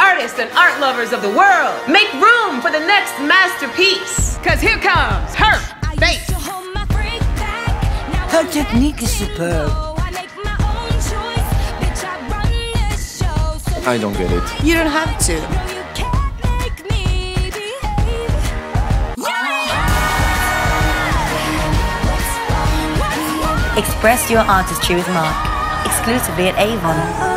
artists and art lovers of the world, make room for the next masterpiece. Cause here comes her face. Her technique is superb. I don't get it. You don't have to. Express your artistry with Mark, exclusively at Avon.